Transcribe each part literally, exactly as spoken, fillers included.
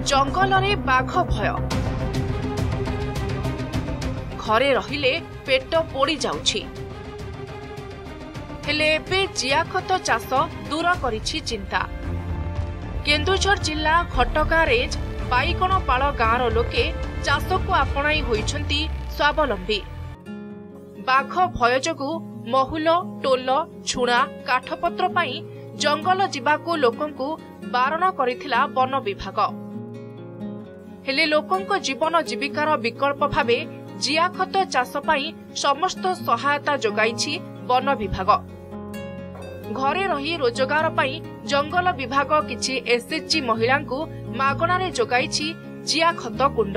जंगल रे बाघ भय घरे रहिले पेट पोड़ी जाउछि हेले एबे जियाखत चाष दूर करिछि चिंता। केन्दुझर जिला घटगाँ रेंज बाईकणपाड़ गाँवर लोके चाष को आपणाई होइछंती स्वावलंबी। बाघ भय जोगु महुल टोल छुणा काठपत्र पाई जंगल जिबाकू लोकंकु बारण करिथिला वन विभाग। हेले लोकंक जीवन जीविकार विकल्प भावे जियाखत चाष पाई समस्त सहायता जोगाइछि वन विभाग। घरे रही रोजगार पाई जंगल विभाग किछि एसएचजी महिलांकु मागणारे जोगाइछि जियाखत कुंड।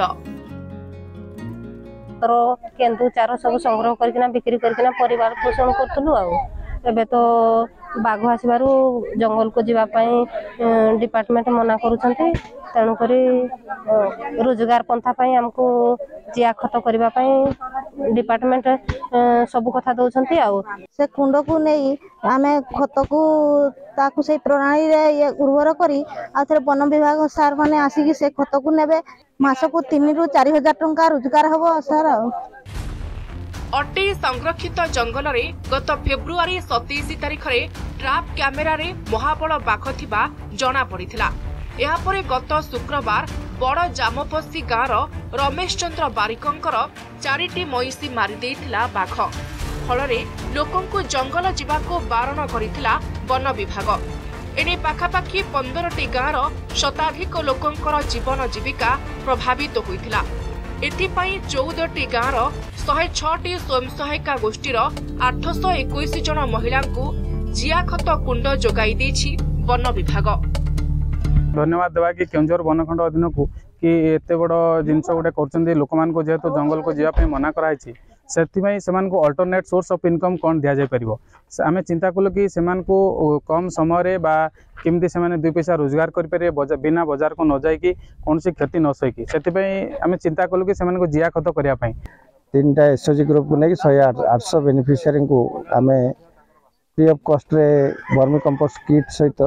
केन्दु चार सब संग्रह करकिना बिक्री करकिना परिवार पोषण करथलु आ एबे तो बाघ आसबारू जंगल को जीवा पाई डिपार्टमेंट मना करूछंती तेणु करी रोजगार पंथा पाई हमको जिया खत करबा पाई डिपार्टमेंट सब कथा दउछंती आ से कुंड को नहीं आमे खत को ताकू से प्रणाली रे ये उर्वर करी आ थरे वन विभाग सार माने आसी कि से खत को नेबे मास को तीन रु चार हजार टंका रोजगार हबो सार आ अटे संरक्षित जंगल रे गत फेब्रुआरी सतैश तारिख रे ट्राप कैमेरा रे महाबल बाघ थिबा जना पड़िथिला। एहा परे गत शुक्रवार बड़ जामपसी गाँवर रमेश चंद्र बारिकंकर चारिटी मईसी मारि देइथिला बाघ। फलरे लोकंकु जंगल जिबाको बारण करिथिला वन विभाग। एने पाखापाखि पंदरटी गाँवर शताधिक लोकंकर जीवन जीविका प्रभावित होइथिला। एथिपाई चौदहटी गाँवर शहे छटी स्वयं सहायिका गोष्ठीर आठश एकुश जन महिलांकु जियाखत कुंड जोगाई देछि वन विभाग। धन्यवाद देवा कि केन्दुझर वनखंड अधीन को कि एते बड़ जिनस गोटे कर लोक मान जेहेतु जंगल को जावाई मना कराई से अल्टरनेट सोर्स ऑफ इनकम कौन दि जापर आम चिंता कलु कि को कम समय केमती से दुई पैसा रोजगार करें बिना बजार को न जाकि कौन सी क्षति न सही से आम चिंता कलु कि जिया खत करने तीन टा एसओजी ग्रुप को लेकिन शहे आठश बेनिफिशियरी को आम फ्री ऑफ कॉस्ट रे वर्मी कंपोस्ट किट सहित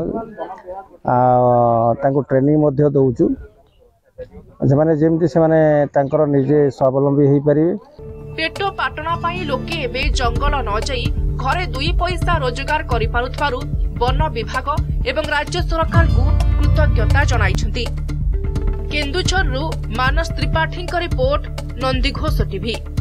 ट्रेनिंग दौचु से जमती से निजे स्वावलंबी हो पारे। पेट पाटना पाई लोके एबे जंगल न जाई घरे दुई पैसा रोजगार करि पारुथारु वन विभाग एवं राज्य सरकार को कृतज्ञता जणाइछंती। केन्दुझर रु मानस त्रिपाठी रिपोर्ट नंदीघोष टीवी।